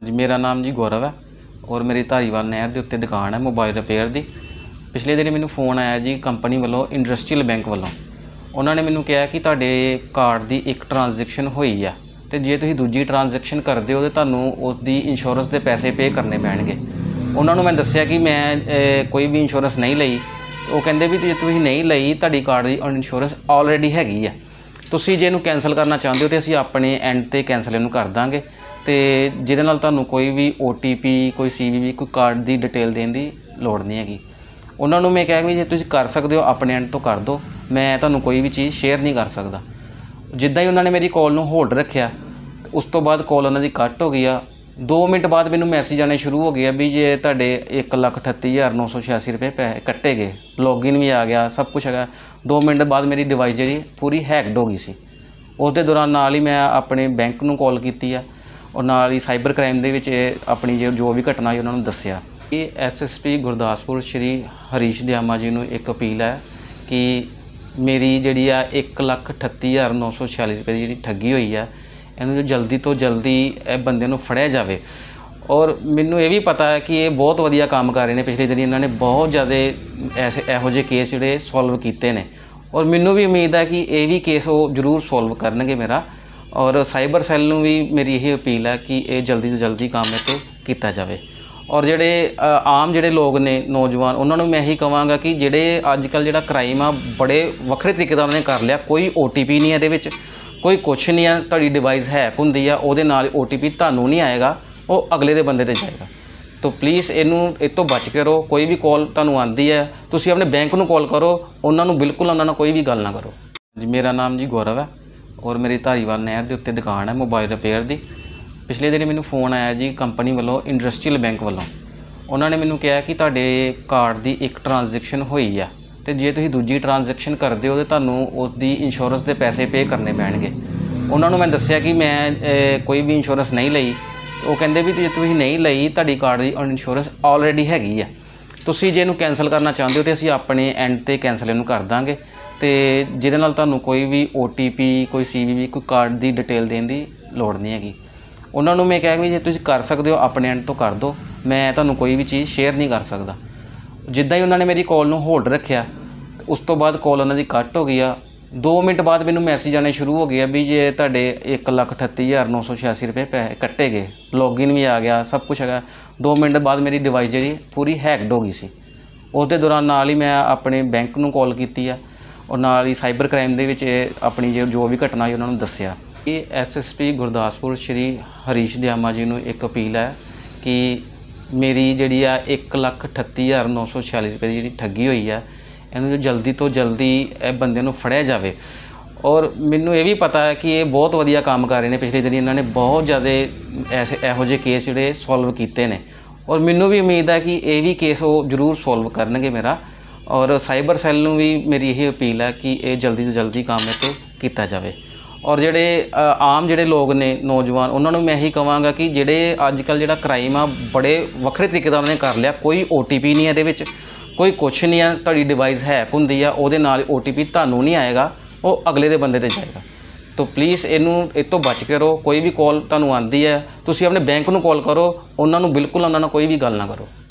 जी मेरा नाम जी गौरव है और मेरी धारीवाल नहर के उत्ते दुकान है मोबाइल रिपेयर की। पिछले दिन मैनू फोन आया जी कंपनी वालों इंडस्ट्रीयल बैंक वालों। उन्होंने मैनू कहा कि तुहाडे कार्ड की एक ट्रांजैक्शन हुई है तो जे तुसीं दूजी ट्रांजैक्शन करदे हो तो तुहानूं उसदी इंश्योरेंस के पैसे पे करने पैणगे। उन्होंने मैं दस्सिया कि मैं कोई भी इंश्योरेंस नहीं लई। वो कहंदे भी जे तुसीं नहीं लई तुहाडी कार्ड की इंश्योरेंस ऑलरेडी हैगी है, तुसीं जे इहनूं कैंसल करना चाहते हो तो असीं अपने एंड ते कैंसल इहनूं कर दांगे तो जिहदे नाल तुहानूं कोई भी OTP कोई CVV कोई कार्ड की डिटेल देने की लोड़ नहीं हैगी। उन्होंने मैं कहा भी जे तुसीं कर सकते हो अपने एंड तो कर दो, मैं तुहानूं कोई भी चीज़ शेयर नहीं कर सकता। जिद्दां ही उन्होंने मेरी कॉल नूं होल्ड रखिया उस तो बाद कॉल उन्होंने कट हो गई। 2 मिनट बाद मैनूं मैसेज आने शुरू हो गया भी जे तुहाडे 1,38,986 रुपये पैसे कट्टे गए, लॉगिन भी आ गया, सब कुछ है। 2 मिनट बाद मेरी डिवाइस जी पूरी हैकड हो गई सी। उस दे दौरान नाल ही मैं अपने बैंक नूं कॉल की है और नाल ही साइबर क्राइम दे विच अपनी जो भी घटना है उन्होंने दस्सिया। ये SSP गुरदासपुर श्री हरीश दयामा जी नूं एक अपील है कि मेरी जिहड़ी आ 1,38,946 रुपये की ठगी हुई है, इन्हूं जल्दी तो जल्दी बंदे नूं फड़िया जाए। और मैनूं ये भी पता है कि ये बहुत वधिया काम कर रहे हैं। पिछले दिन इन्होंने बहुत ज़्यादा ऐसे इहो जिहे केस जिहड़े सॉल्व किए हैं और मैनूं भी उम्मीद है कि ये भी केस वो जरूर सॉल्व करनगे मेरा। और साइबर सैल नूं भी मेरी यही अपील है कि ये जल्दी तो जल्दी काम इह ते कीता जाए। और जिहड़े आम जिहड़े लोग ने नौजवान उन्होंने मैं यही कहांगा कि जिहड़े अजकल जिहड़ा क्राइम आ बड़े वक्रे तरीके नाल उन्होंने कर लिया। कोई OTP नहीं है, कोई कुछ नहीं है। तुहाडी डिवाइस हैक हुंदी आ, उहदे नाल OTP तुहानूं नहीं आएगा, वो अगले दे बंदे ते जाएगा। तो प्लीज़ इस तो बच के रहो। कोई भी कॉल तुहानूं आंदी है तुसीं अपने बैंक नूं कॉल करो, उन्होंने बिल्कुल उन्होंने कोई भी गल ना करो। जी मेरा नाम जी गौरव है और मेरी धारीवाल नहर के उत्ते दुकान है मोबाइल रिपेयर की। पिछले दिन मैनूं फोन आया जी कंपनी वालों इंडस्ट्रीयल बैंक वालों। उन्होंने मैनू कहा कि तुहाडे कार्ड की एक ट्रांजैक्शन हुई है तो जे तुसीं दूजी ट्रांजैक्शन करदे हो तो तुहानूं उसदी इंश्योरेंस के पैसे पे करने पैणगे। उन्होंने मैं दस्सिया कि मैं कोई भी इंश्योरेंस नहीं लई। वो कहंदे भी जे तुसीं नहीं लई तुहाडी कार्ड की इंश्योरेंस ऑलरेडी हैगी है, तुसीं जे इहनूं कैंसल करना चाहते हो तो असीं अपने एंड ते कैंसल इहनूं कर दांगे तो जिहदे नाल तुहानूं कोई भी OTP कोई CVV कोई कार्ड की डिटेल देने की लोड़ नहीं हैगी। उन्होंने मैं कहा भी जे तुसीं कर सकते हो अपने एंड तो कर दो, मैं तुहानूं कोई भी चीज़ शेयर नहीं कर सकता। जिद्दां ही उन्होंने मेरी कॉल नूं होल्ड रखिया उस तो बाद कॉल उन्होंने कट हो गई। 2 मिनट बाद मैनूं मैसेज आने शुरू हो गया भी जे तुहाडे 1,38,986 रुपये पैसे कट्टे गए, लॉगिन भी आ गया, सब कुछ है। 2 मिनट बाद मेरी डिवाइस जी पूरी हैकड हो गई सी। उस दे दौरान नाल ही मैं अपने बैंक नूं कॉल की है और नाल ही साइबर क्राइम दे विच अपनी जो भी घटना है उन्होंने दस्सिया। ये SSP गुरदासपुर श्री हरीश दयामा जी नूं एक अपील है कि मेरी जिहड़ी आ 1,38,946 रुपये की ठगी हुई है, इन्हूं जल्दी तो जल्दी बंदे नूं फड़िया जाए। और मैनूं ये भी पता है कि ये बहुत वधिया काम कर रहे हैं। पिछले दिन इन्होंने बहुत ज़्यादा ऐसे इहो जिहे केस जिहड़े सॉल्व किए हैं और मैनूं भी उम्मीद है कि ये भी केस वो जरूर सॉल्व करनगे मेरा। और साइबर सैल नूं भी मेरी यही अपील है कि ये जल्दी तो जल्दी काम इह ते कीता जाए। और जिहड़े आम जिहड़े लोग ने नौजवान उन्होंने मैं यही कहांगा कि जिहड़े अजकल जिहड़ा क्राइम आ बड़े वक्रे तरीके नाल उन्होंने कर लिया। कोई OTP नहीं है, कोई कुछ नहीं है। तुहाडी डिवाइस हैक हुंदी आ, उहदे नाल OTP तुहानूं नहीं आएगा, वो अगले दे बंदे ते जाएगा। तो प्लीज़ इस तो बच के रहो। कोई भी कॉल तुहानूं आंदी है तुसीं अपने बैंक नूं कॉल करो, उन्होंने बिल्कुल उन्होंने कोई भी गल ना करो।